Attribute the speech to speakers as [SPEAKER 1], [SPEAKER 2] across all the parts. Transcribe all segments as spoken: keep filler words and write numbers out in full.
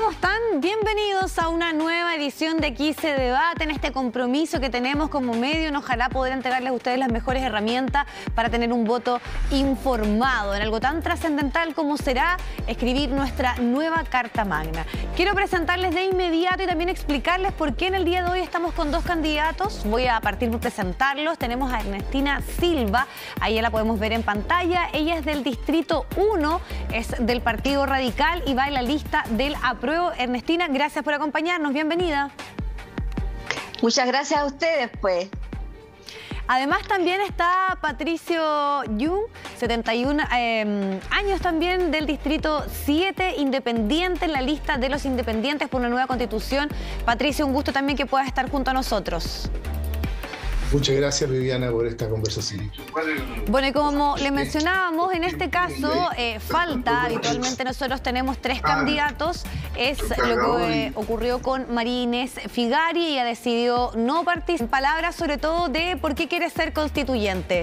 [SPEAKER 1] ¿cómo están? Bienvenidos a una nueva edición de Aquí se debate, en este compromiso que tenemos como medio. Ojalá poder entregarles a ustedes las mejores herramientas para tener un voto informado en algo tan trascendental como será escribir nuestra nueva Carta Magna. Quiero presentarles de inmediato y también explicarles por qué en el día de hoy estamos con dos candidatos. Voy a partir por presentarlos. Tenemos a Ernestina Silva, ahí ya la podemos ver en pantalla. Ella es del Distrito uno, es del Partido Radical y va en la lista del apruebo. Ernestina, gracias por acompañarnos, bienvenida.
[SPEAKER 2] Muchas gracias a ustedes, pues.
[SPEAKER 1] Además también está Patricio Jung, setenta y un eh, años también, del Distrito siete, independiente en la lista de los independientes por una nueva constitución. Patricio, un gusto también que puedas estar junto a nosotros.
[SPEAKER 3] Muchas gracias, Viviana, por esta conversación.
[SPEAKER 1] Bueno, y como le mencionábamos, en este caso eh, falta, habitualmente nosotros tenemos tres candidatos, es lo que eh, ocurrió con María Inés Figari. Ella decidió no participar. Palabras sobre todo de por qué quiere ser constituyente.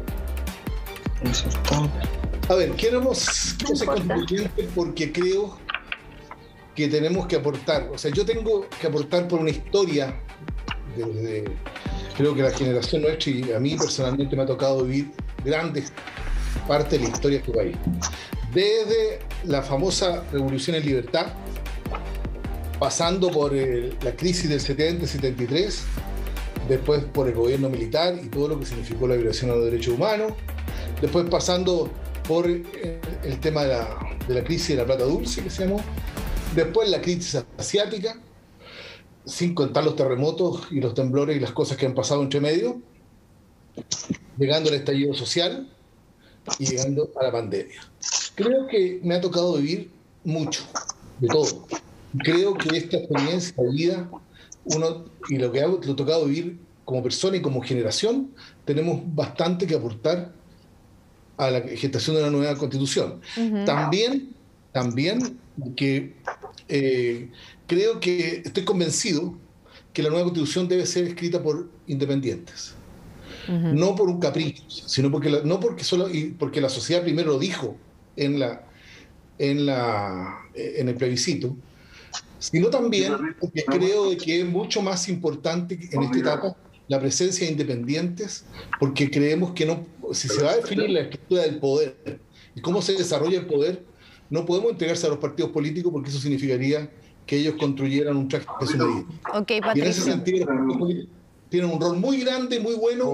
[SPEAKER 3] A ver, queremos, quiero ser constituyente porque creo que tenemos que aportar, o sea, yo tengo que aportar por una historia de, de creo que la generación nuestra y a mí personalmente me ha tocado vivir grandes partes de la historia de este país. Desde la famosa Revolución en Libertad, pasando por el, la crisis del setenta setenta y tres, después por el gobierno militar y todo lo que significó la violación a los derechos humanos, después pasando por el, el tema de la, de la crisis de la plata dulce, que se llamó, después la crisis asiática, sin contar los terremotos y los temblores y las cosas que han pasado entre medio, llegando al estallido social y llegando a la pandemia. Creo que me ha tocado vivir mucho, de todo. Creo que esta experiencia de vida, uno, y lo que ha lo tocado vivir como persona y como generación, tenemos bastante que aportar a la gestación de una nueva constitución. Uh-huh. También, también que eh, creo que estoy convencido que la nueva constitución debe ser escrita por independientes. Uh-huh. No por un capricho, sino porque la, no porque solo y porque la sociedad primero lo dijo en la en la en el plebiscito, sino también porque creo que es mucho más importante en esta etapa la presencia de independientes, porque creemos que no, si se va a definir la estructura del poder y cómo se desarrolla el poder, no podemos entregarse a los partidos políticos, porque eso significaría que ellos construyeran un traje de su medida.
[SPEAKER 1] Okay,
[SPEAKER 3] y en ese sentido, los partidos políticos tienen un rol muy grande, muy bueno,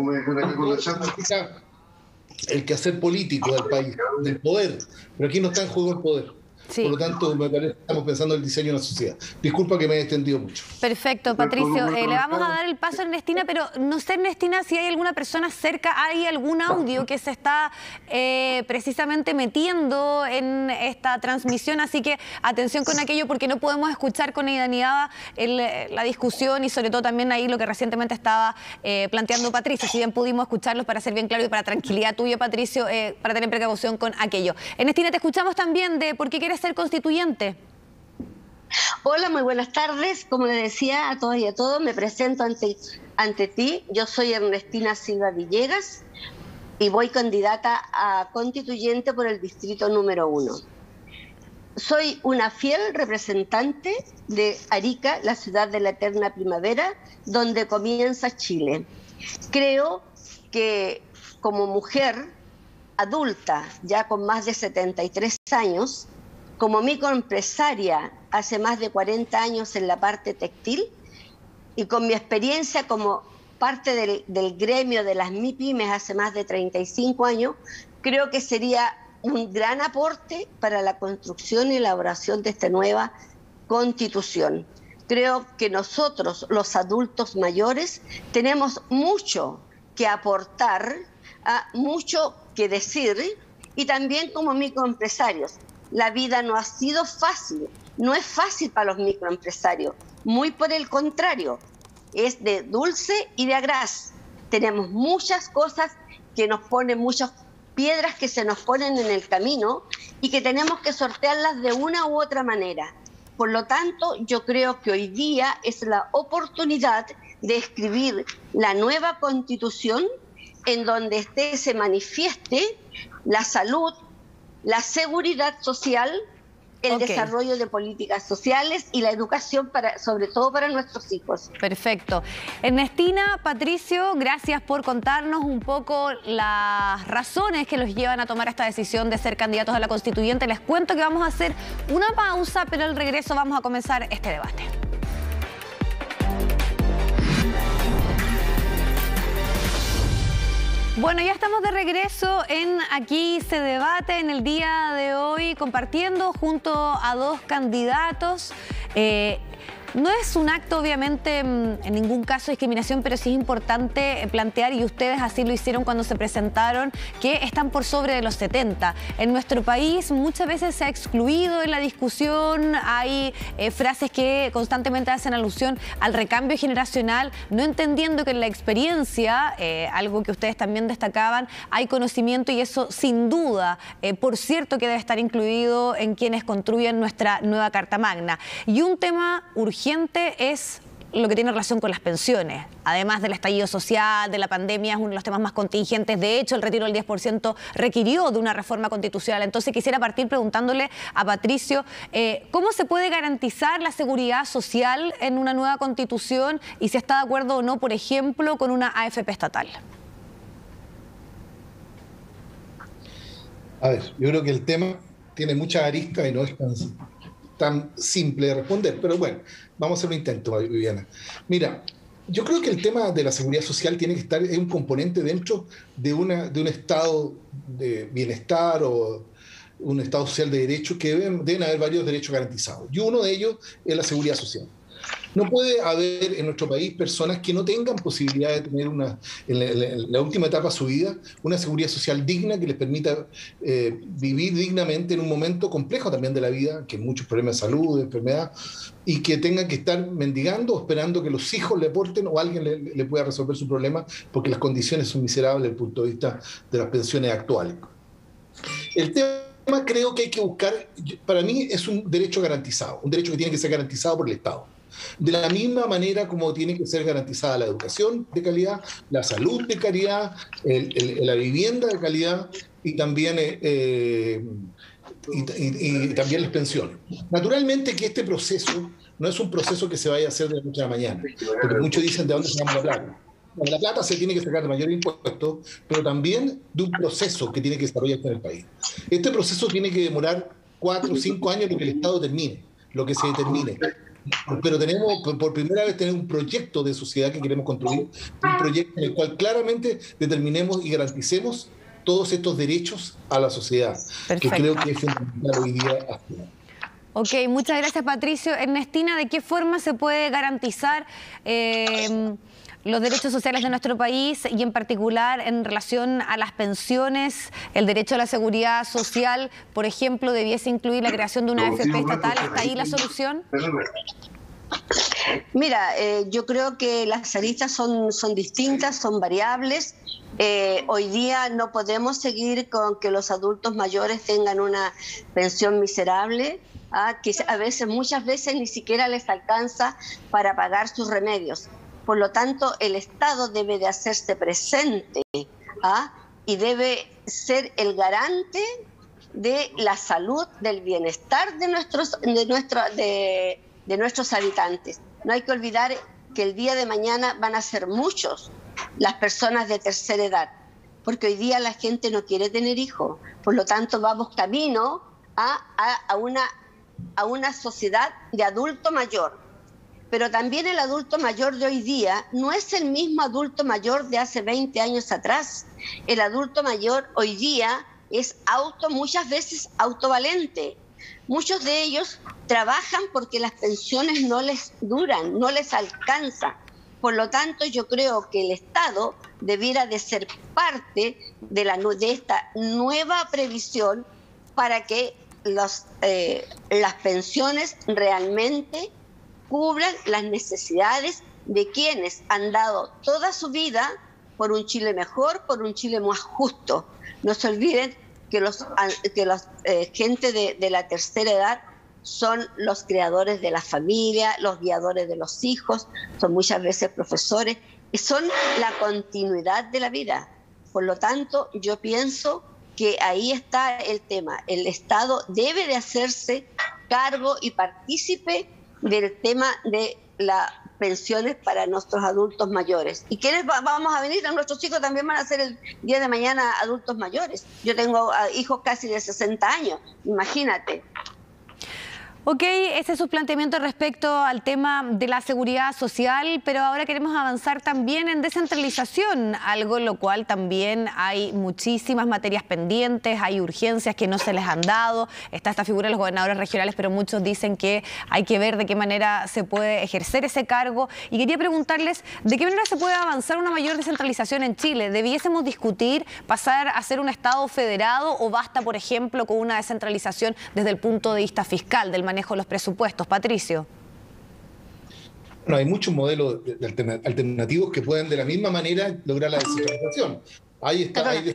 [SPEAKER 3] el quehacer político del país, del poder. Pero aquí no está en juego el poder. Sí. Por lo tanto, me parece que estamos pensando en el diseño de la sociedad. Disculpa que me haya extendido mucho.
[SPEAKER 1] Perfecto, Patricio. Eh, le vamos a dar el paso a Ernestina, pero no sé, Ernestina, si hay alguna persona cerca, hay algún audio que se está eh, precisamente metiendo en esta transmisión, así que atención con aquello, porque no podemos escuchar con idoneidad el, la discusión y sobre todo también ahí lo que recientemente estaba eh, planteando Patricio. Si bien pudimos escucharlos, para ser bien claro y para tranquilidad tuya, Patricio, eh, para tener precaución con aquello. Ernestina, te escuchamos también de por qué quieres ser constituyente.
[SPEAKER 2] Hola, muy buenas tardes. Como le decía a todas y a todos, me presento ante, ante ti. Yo soy Ernestina Silva Villegas y voy candidata a constituyente por el distrito número uno. Soy una fiel representante de Arica, la ciudad de la eterna primavera, donde comienza Chile. Creo que como mujer adulta, ya con más de setenta y tres años, como microempresaria hace más de cuarenta años en la parte textil y con mi experiencia como parte del, del gremio de las MIPYMES hace más de treinta y cinco años, creo que sería un gran aporte para la construcción y elaboración de esta nueva constitución. Creo que nosotros, los adultos mayores, tenemos mucho que aportar, a mucho que decir, y también como microempresarios. La vida no ha sido fácil, no es fácil para los microempresarios, muy por el contrario, es de dulce y de agraz. Tenemos muchas cosas que nos ponen, muchas piedras que se nos ponen en el camino y que tenemos que sortearlas de una u otra manera. Por lo tanto, yo creo que hoy día es la oportunidad de escribir la nueva Constitución en donde esté, se manifieste la salud, la seguridad social, el
[SPEAKER 1] okay.
[SPEAKER 2] desarrollo de políticas sociales y la educación, para, sobre todo para nuestros hijos.
[SPEAKER 1] Perfecto. Ernestina, Patricio, gracias por contarnos un poco las razones que los llevan a tomar esta decisión de ser candidatos a la constituyente. Les cuento que vamos a hacer una pausa, pero al regreso vamos a comenzar este debate. Bueno, ya estamos de regreso en Aquí se debate en el día de hoy, compartiendo junto a dos candidatos. Eh, No es un acto, obviamente, en ningún caso de discriminación, pero sí es importante plantear, y ustedes así lo hicieron cuando se presentaron, que están por sobre de los setenta. En nuestro país muchas veces se ha excluido en la discusión, hay eh, frases que constantemente hacen alusión al recambio generacional, no entendiendo que en la experiencia, eh, algo que ustedes también destacaban, hay conocimiento y eso sin duda, eh, por cierto que debe estar incluido en quienes construyen nuestra nueva Carta Magna. Y un tema urgente es lo que tiene relación con las pensiones. Además del estallido social, de la pandemia, es uno de los temas más contingentes. De hecho, el retiro del diez por ciento requirió de una reforma constitucional. Entonces, quisiera partir preguntándole a Patricio, eh, ¿cómo se puede garantizar la seguridad social en una nueva constitución y si está de acuerdo o no, por ejemplo, con una A F P estatal?
[SPEAKER 3] A ver, yo creo que el tema tiene muchas aristas y no es tan, tan simple de responder, pero bueno, vamos a hacer un intento, Viviana. Mira, yo creo que el tema de la seguridad social tiene que estar, es un componente dentro de, una, de un estado de bienestar o un estado social de derecho, que deben, deben haber varios derechos garantizados. Y uno de ellos es la seguridad social. No puede haber en nuestro país personas que no tengan posibilidad de tener una, en la, en la última etapa de su vida, una seguridad social digna que les permita eh, vivir dignamente en un momento complejo también de la vida, que hay muchos problemas de salud, de enfermedad, y que tengan que estar mendigando o esperando que los hijos le aporten o alguien le, le pueda resolver su problema, porque las condiciones son miserables desde el punto de vista de las pensiones actuales. El tema creo que hay que buscar, para mí es un derecho garantizado, un derecho que tiene que ser garantizado por el Estado. De la misma manera como tiene que ser garantizada la educación de calidad, la salud de calidad, el, el, la vivienda de calidad y también, eh, y, y, y también las pensiones. Naturalmente que este proceso no es un proceso que se vaya a hacer de la noche a la mañana, porque muchos dicen de dónde sacamos la plata. Bueno, la plata se tiene que sacar de mayores impuestos, pero también de un proceso que tiene que desarrollarse en el país. Este proceso tiene que demorar cuatro o cinco años lo que el Estado termine, lo que se determine. Pero tenemos, por primera vez, tener un proyecto de sociedad que queremos construir, un proyecto en el cual claramente determinemos y garanticemos todos estos derechos a la sociedad, Perfecto. Que creo que es fundamental hoy día.
[SPEAKER 1] Ok, muchas gracias, Patricio. Ernestina, ¿de qué forma se puede garantizar eh, los derechos sociales de nuestro país y en particular en relación a las pensiones, el derecho a la seguridad social, por ejemplo, debiese incluir la creación de una A F P estatal? ¿Está ahí la solución?
[SPEAKER 2] Mira, eh, yo creo que las aristas son, son distintas, son variables. Eh, hoy día no podemos seguir con que los adultos mayores tengan una pensión miserable, ¿ah? que a veces, muchas veces ni siquiera les alcanza para pagar sus remedios. Por lo tanto, el Estado debe de hacerse presente, ¿ah? y debe ser el garante de la salud, del bienestar de nuestros, de, nuestro, de, de nuestros habitantes. No hay que olvidar que el día de mañana van a ser muchos las personas de tercera edad, porque hoy día la gente no quiere tener hijos. Por lo tanto, vamos camino a, a, a, una, a una sociedad de adulto mayor. Pero también el adulto mayor de hoy día no es el mismo adulto mayor de hace veinte años atrás. El adulto mayor hoy día es auto, muchas veces autovalente. Muchos de ellos trabajan porque las pensiones no les duran, no les alcanza. Por lo tanto, yo creo que el Estado debiera de ser parte de, la, de esta nueva previsión para que los, eh, las pensiones realmente cubran las necesidades de quienes han dado toda su vida por un Chile mejor, por un Chile más justo. No se olviden que los que los eh, gente de, de la tercera edad son los creadores de la familia, los guiadores de los hijos, son muchas veces profesores, y son la continuidad de la vida. Por lo tanto, yo pienso que ahí está el tema. El Estado debe de hacerse cargo y partícipe del tema de las pensiones para nuestros adultos mayores. ¿Y quiénes va, vamos a venir? Nuestros hijos también van a ser el día de mañana adultos mayores. Yo tengo uh, hijos casi de sesenta años, imagínate.
[SPEAKER 1] Ok, ese es su planteamiento respecto al tema de la seguridad social, pero ahora queremos avanzar también en descentralización, algo en lo cual también hay muchísimas materias pendientes, hay urgencias que no se les han dado, está esta figura de los gobernadores regionales, pero muchos dicen que hay que ver de qué manera se puede ejercer ese cargo. Y quería preguntarles, ¿de qué manera se puede avanzar una mayor descentralización en Chile? ¿Debiésemos discutir pasar a ser un Estado federado o basta, por ejemplo, con una descentralización desde el punto de vista fiscal, del manejo de los presupuestos? Patricio.
[SPEAKER 3] Bueno, hay muchos modelos de, de alternativos que pueden de la misma manera lograr la descentralización. Ahí está, hay,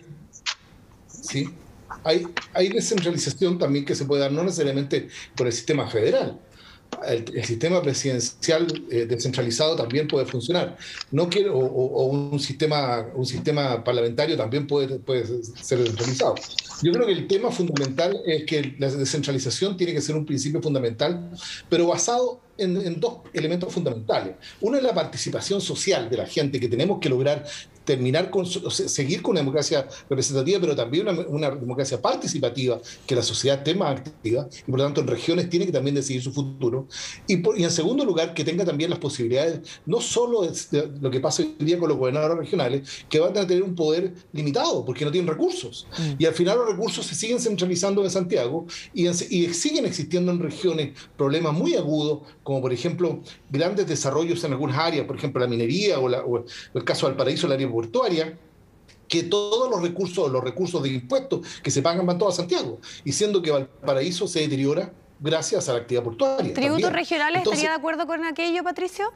[SPEAKER 3] sí, hay, hay descentralización también que se puede dar no necesariamente por el sistema federal. El, el sistema presidencial eh, descentralizado también puede funcionar. No quiero, o, o un sistema, un sistema parlamentario también puede, puede ser descentralizado. Yo creo que el tema fundamental es que la descentralización tiene que ser un principio fundamental, pero basado en, en dos elementos fundamentales. Uno es la participación social de la gente, que tenemos que lograr terminar con, o sea, seguir con una democracia representativa, pero también una, una democracia participativa, que la sociedad esté más activa, y por lo tanto en regiones tiene que también decidir su futuro. Y, por, y en segundo lugar, que tenga también las posibilidades, no solo de, de lo que pasa hoy día con los gobernadores regionales, que van a tener un poder limitado, porque no tienen recursos. Mm. Y al final los recursos se siguen centralizando en Santiago, y, en, y siguen existiendo en regiones problemas muy agudos, como por ejemplo grandes desarrollos en algunas áreas, por ejemplo la minería o, la, o el caso de Valparaíso, el área portuaria, que todos los recursos, los recursos de impuestos que se pagan van todos a Santiago, y siendo que Valparaíso se deteriora gracias a la actividad portuaria.
[SPEAKER 1] ¿Tributos
[SPEAKER 3] también.
[SPEAKER 1] regionales?
[SPEAKER 3] Entonces,
[SPEAKER 1] ¿estaría de acuerdo con aquello, Patricio?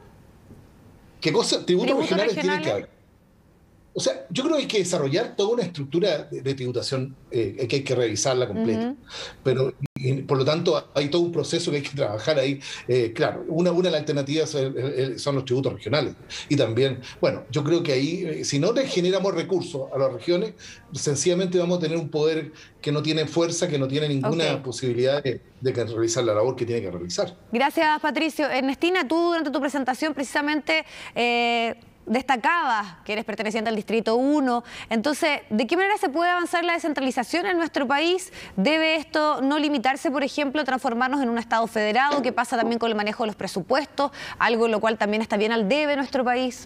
[SPEAKER 3] ¿Qué cosa? Tributos,
[SPEAKER 1] ¿Tributos
[SPEAKER 3] regionales,
[SPEAKER 1] regionales?
[SPEAKER 3] tienen que haber. O sea, yo creo que hay que desarrollar toda una estructura de, de tributación eh, que hay que revisarla completa. Uh-huh. Pero, y, por lo tanto, hay todo un proceso que hay que trabajar ahí. Eh, claro, una, una de las alternativas son, son los tributos regionales. Y también, bueno, yo creo que ahí, eh, si no le generamos recursos a las regiones, sencillamente vamos a tener un poder que no tiene fuerza, que no tiene ninguna okay. posibilidad de, de realizar la labor que tiene que realizar.
[SPEAKER 1] Gracias, Patricio. Ernestina, tú durante tu presentación precisamente... Eh, destacabas que eres perteneciente al Distrito uno. Entonces, ¿de qué manera se puede avanzar la descentralización en nuestro país? ¿Debe esto no limitarse, por ejemplo, a transformarnos en un Estado federado? ¿Qué pasa también con el manejo de los presupuestos? Algo en lo cual también está bien al debe nuestro país.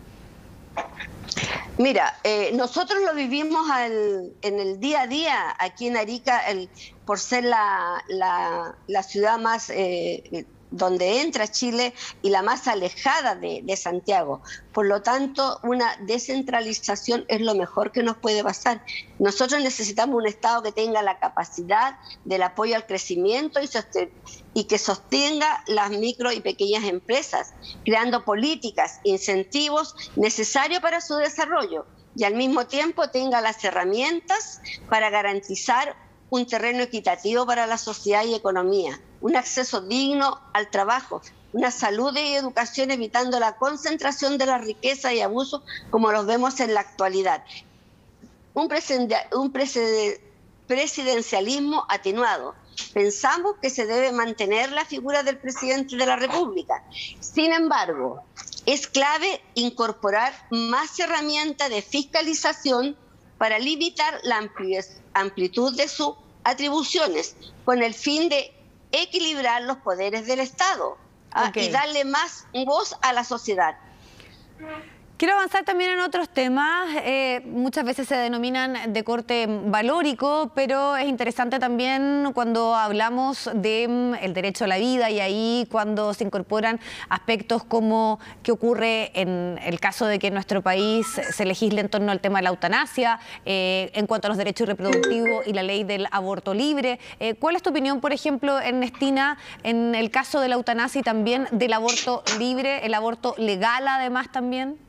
[SPEAKER 2] Mira, eh, nosotros lo vivimos al, en el día a día aquí en Arica, el, por ser la, la, la ciudad más... Eh, donde entra Chile y la más alejada de, de Santiago. Por lo tanto, una descentralización es lo mejor que nos puede pasar. Nosotros necesitamos un Estado que tenga la capacidad del apoyo al crecimiento y, sosten- y que sostenga las micro y pequeñas empresas, creando políticas, incentivos necesarios para su desarrollo y al mismo tiempo tenga las herramientas para garantizar un terreno equitativo para la sociedad y economía, un acceso digno al trabajo, una salud y educación evitando la concentración de la riqueza y abusos como los vemos en la actualidad. Un, un presidencialismo atenuado. Pensamos que se debe mantener la figura del presidente de la República. Sin embargo, es clave incorporar más herramientas de fiscalización para limitar la amplitud de sus atribuciones, con el fin de equilibrar los poderes del Estado okay. y darle más voz a la sociedad.
[SPEAKER 1] Quiero avanzar también en otros temas, eh, muchas veces se denominan de corte valórico, pero es interesante también cuando hablamos del de, derecho a la vida y ahí cuando se incorporan aspectos como qué ocurre en el caso de que en nuestro país se legisle en torno al tema de la eutanasia, eh, en cuanto a los derechos reproductivos y la ley del aborto libre. Eh, ¿Cuál es tu opinión, por ejemplo, Ernestina, en el caso de la eutanasia y también del aborto libre, el aborto legal además también?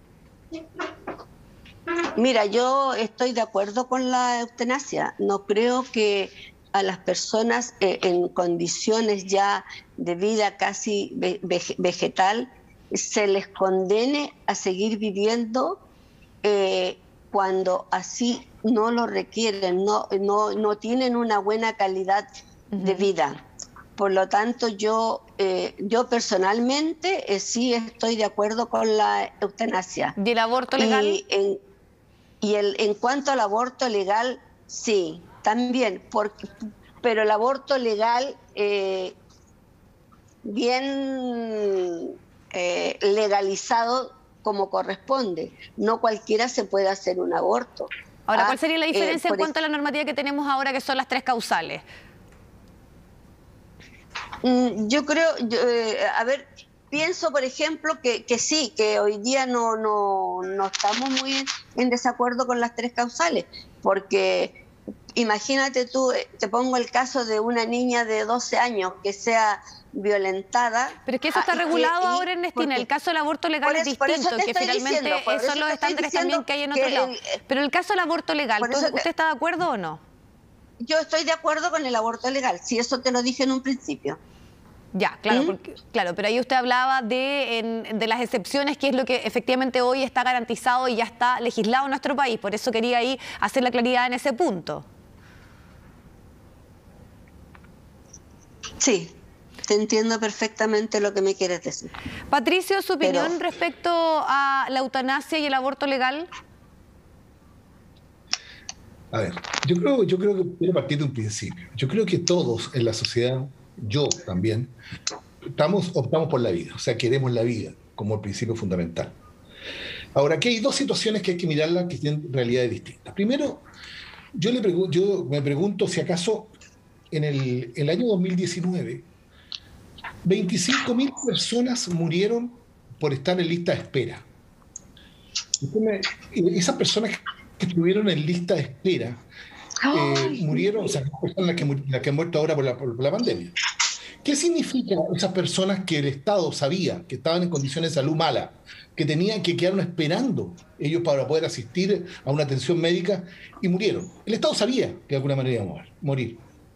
[SPEAKER 2] Mira, yo estoy de acuerdo con la eutanasia. No creo que a las personas eh, en condiciones ya de vida casi ve vegetal se les condene a seguir viviendo eh, cuando así no lo requieren, no, no, no tienen una buena calidad uh-huh. de vida. Por lo tanto, yo, eh, yo personalmente eh, sí estoy de acuerdo con la eutanasia.
[SPEAKER 1] ¿Y el aborto legal?
[SPEAKER 2] Y, en, y el, en cuanto al aborto legal, sí, también, porque, pero el aborto legal eh, bien eh, legalizado como corresponde. No cualquiera se puede hacer un aborto.
[SPEAKER 1] Ahora, ¿cuál sería la diferencia
[SPEAKER 2] eh,
[SPEAKER 1] en cuanto a la normativa que tenemos ahora, que son las tres causales?
[SPEAKER 2] Yo creo, yo, eh, a ver, pienso por ejemplo que, que sí, que hoy día no, no, no estamos muy en, en desacuerdo con las tres causales, porque imagínate tú, te pongo el caso de una niña de doce años que sea violentada.
[SPEAKER 1] Pero es que eso está regulado que, ahora, Ernestina, el caso del aborto legal es distinto, que finalmente diciendo, son los estándares también que hay en otro lado. El, Pero el caso del aborto legal, ¿usted te, está de acuerdo o no?
[SPEAKER 2] Yo estoy de acuerdo con el aborto legal, si eso te lo dije en un principio.
[SPEAKER 1] Ya, claro, ¿Mm? porque, claro, pero ahí usted hablaba de, en, de las excepciones, que es lo que efectivamente hoy está garantizado y ya está legislado en nuestro país. Por eso quería ahí hacer la claridad en ese punto.
[SPEAKER 2] Sí, te entiendo perfectamente lo que me quieres decir.
[SPEAKER 1] Patricio, ¿su opinión pero... respecto a la eutanasia y el aborto legal?
[SPEAKER 3] A ver, yo creo, yo creo que quiero partir de un principio. Yo creo que todos en la sociedad, yo también, estamos, optamos por la vida, o sea, queremos la vida como el principio fundamental. Ahora, aquí hay dos situaciones que hay que mirarlas que tienen realidades distintas. Primero, yo, le pregu yo me pregunto si acaso en el, el año dos mil diecinueve, veinticinco mil personas murieron por estar en lista de espera. Me, esas personas que estuvieron en lista de espera eh, murieron, o sea, son las que, las que han muerto ahora por la, por la pandemia. ¿Qué significa esas personas que el Estado sabía que estaban en condiciones de salud mala, que tenían que quedaron esperando ellos para poder asistir a una atención médica y murieron? El Estado sabía que de alguna manera iban a morir.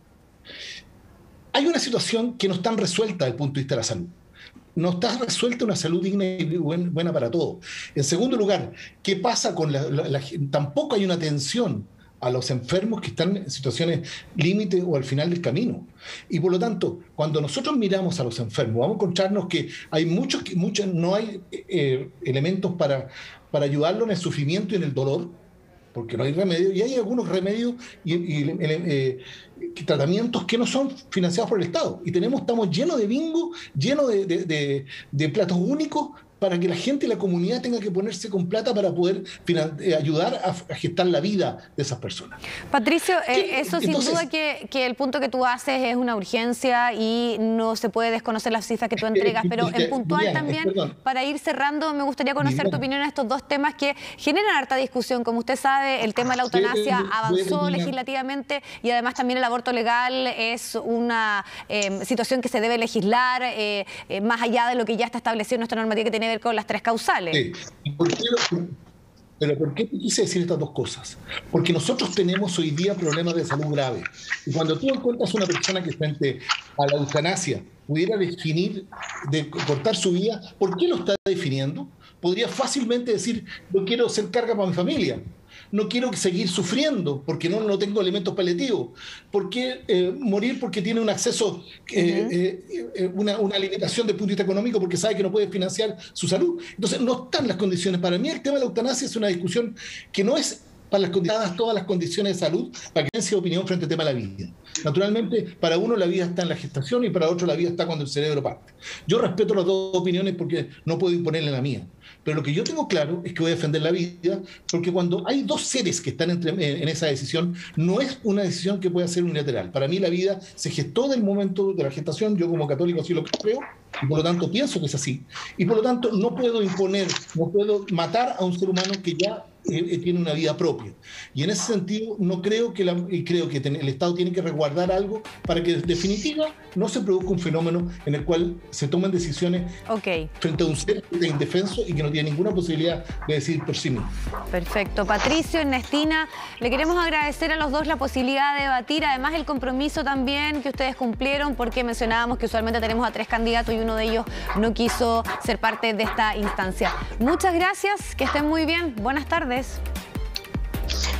[SPEAKER 3] Hay una situación que no está resuelta desde el punto de vista de la salud. No está resuelta una salud digna y buena para todos. En segundo lugar, ¿qué pasa con la, la, la... Tampoco hay una atención a los enfermos que están en situaciones límite o al final del camino. Y por lo tanto, cuando nosotros miramos a los enfermos, vamos a encontrarnos que hay muchos, muchos no hay eh, elementos para, para ayudarlo en el sufrimiento y en el dolor, porque no hay remedio, y hay algunos remedios y, y eh, tratamientos que no son financiados por el Estado. Y tenemos, estamos llenos de bingo, llenos de, de, de, de platos únicos, para que la gente y la comunidad tenga que ponerse con plata para poder eh, ayudar a, a gestar la vida de esas personas.
[SPEAKER 1] Patricio, eh, eso sin Entonces, duda que, que el punto que tú haces es una urgencia y no se puede desconocer las cifras que tú entregas, pero en puntual Viviana, también, perdón. para ir cerrando, me gustaría conocer Viviana. tu opinión en estos dos temas que generan harta discusión. Como usted sabe, el tema de la eutanasia sí, avanzó sí, legislativamente y además también el aborto legal es una eh, situación que se debe legislar eh, eh, más allá de lo que ya está establecido en nuestra normativa que tiene con las tres causales.
[SPEAKER 3] Sí. ¿Por qué lo, pero ¿por qué quise decir estas dos cosas? Porque nosotros tenemos hoy día problemas de salud graves. Y cuando tú encuentras una persona que frente a la eutanasia pudiera definir, de cortar su vida, ¿por qué lo está definiendo? Podría fácilmente decir, no quiero ser carga para mi familia. No quiero seguir sufriendo porque no, no tengo elementos paliativos. ¿Por qué eh, morir porque tiene un acceso, eh, uh-huh. eh, una, una limitación desde el punto de vista económico porque sabe que no puede financiar su salud? Entonces no están las condiciones. Para mí el tema de la eutanasia es una discusión que no es para las condiciones, todas las condiciones de salud, para que sea opinión frente al tema de la vida. Naturalmente, para uno la vida está en la gestación y para otro la vida está cuando el cerebro parte. Yo respeto las dos opiniones porque no puedo imponerle la mía. Pero lo que yo tengo claro es que voy a defender la vida, porque cuando hay dos seres que están entre, en esa decisión, no es una decisión que pueda ser unilateral. Para mí la vida se gestó del momento de la gestación, yo como católico así lo creo, y por lo tanto pienso que es así. Y por lo tanto no puedo imponer, no puedo matar a un ser humano que ya eh, tiene una vida propia. Y en ese sentido no creo que, la, creo que ten, el Estado tiene que resguardar algo para que en definitiva no se produzca un fenómeno en el cual se tomen decisiones okay. frente a un ser indefenso y que no tiene ninguna posibilidad de decidir por sí mismo.
[SPEAKER 1] Perfecto. Patricio, Ernestina, le queremos agradecer a los dos la posibilidad de debatir, además el compromiso también que ustedes cumplieron, porque mencionábamos que usualmente tenemos a tres candidatos y uno de ellos no quiso ser parte de esta instancia. Muchas gracias, que estén muy bien. Buenas tardes.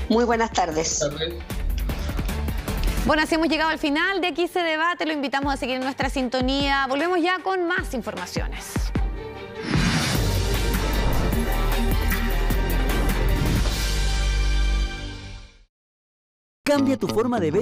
[SPEAKER 2] Muy buenas tardes.
[SPEAKER 3] Buenas tardes.
[SPEAKER 1] Bueno, así hemos llegado al final de Aquí se debate. Lo invitamos a seguir en nuestra sintonía. Volvemos ya con más informaciones.
[SPEAKER 4] Cambia tu forma de ver